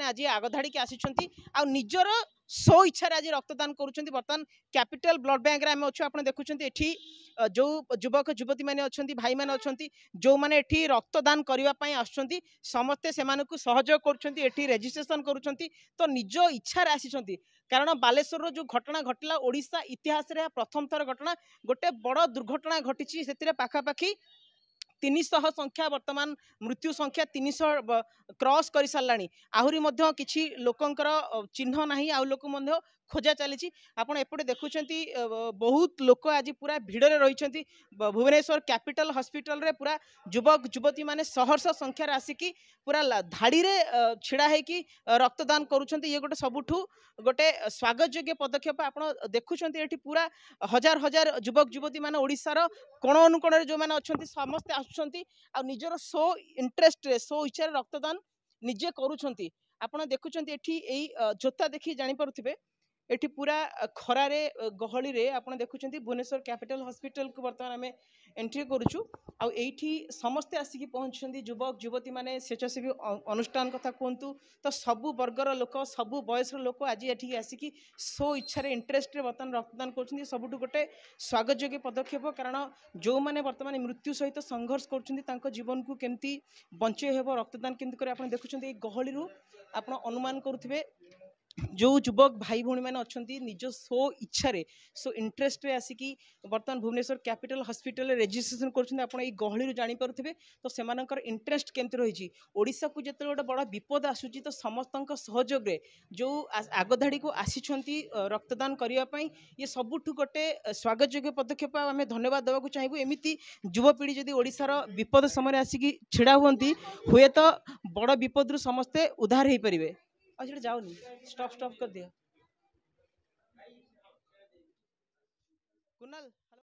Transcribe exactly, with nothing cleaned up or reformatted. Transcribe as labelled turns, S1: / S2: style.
S1: आज आगधाड़ी के आसी आ निजर सो इच्छा आज रक्तदान करुँच बर्तमान कैपिटल ब्लड बैंक आम अच्छे आप देखुं ये जो युवक युवती मैंने अच्छा भाई मैंने अच्छा जो मैंने रक्तदान करने आसुँच समस्ते से सहयोग कर रेजिस्ट्रेशन करुँच तो निज इच्छा आसी कारण बालेश्वर जो घटना घटला ओडिशा इतिहास रे प्रथम थर घटना गोटे बड़ दुर्घटना घटी से पाखापाखि तीन सौ संख्या वर्तमान मृत्यु संख्या तीन सौ क्रॉस कर साराणी आहरी किसी लोकंकर चिन्ह नहीं आउ लोक खोजा चली आपड़ एपटे देखुं बहुत लोक आज पूरा भिड़ रही भुवनेश्वर कैपिटल हॉस्पिटल रे पूरा युवक युवती माने सहर्ष संख्यार आसिकी पूरा धाड़ी रे छिड़ा होगी रक्तदान करुँच ये गोटे सबुठू गोटे स्वागत योग्य पदक्षेप आप देखुं ये पूरा हजार हजार युवक युवती मान ओडिशार कोण अनुकोण जो मैंने अच्छा समस्ते आसुँच आ निजर सो इंटरेस्ट सो इच्छा रक्तदान निजे करुँच आप देखुं ये जोता देखी जापे एठी पूरा खरारे गहली रे आपण देखुं भुवनेश्वर कैपिटल हॉस्पिटल को बर्तमान आम एंट्री करुचु आठी समस्ते आसिकी पहुँचती युवक युवती माने स्वेच्छासेवी अनुष्ठान कथा कहतु तो सबु वर्गर लोक सबु बयस लोक आज ये आसिकी सो इच्छा इंटरेस्ट बर्तमान रक्तदान कर सबुठ गोटे स्वागत योग्य पदक्षेप कारण जो मैंने बर्तमान मृत्यु सहित संघर्ष कर जीवन को केमती बंचे हेब रक्तदान केमती कर देखुं गहली आप अनुमान करुवे जो युवक भाई भौणी मैंने अच्छा निज सो इच्छा सो इंटरेस्ट आसिकी बर्तमान भुवनेश्वर कैपिटल हॉस्पिटल रेजिस्ट्रेशन कर गहली जापे तो से इंटरेस्ट केमती रही ओडिशा को जो गोटे बड़ विपद आसूची तो समस्त सहयोग जो आगधाड़ी को आसी रक्तदान करने ये सबुठ गोटे स्वागत योग्य पदक्षेप आम धन्यवाद देवाक चाहबू एमती युवपीढ़ी जदि ओडिशार विपद समय आसिकी छिड़ा हुई हुए तो बड़ विपद रु समस्ते उद्धार हो पारे अच्छा जाऊनी स्टॉप स्टॉप कर दिया कुणाल।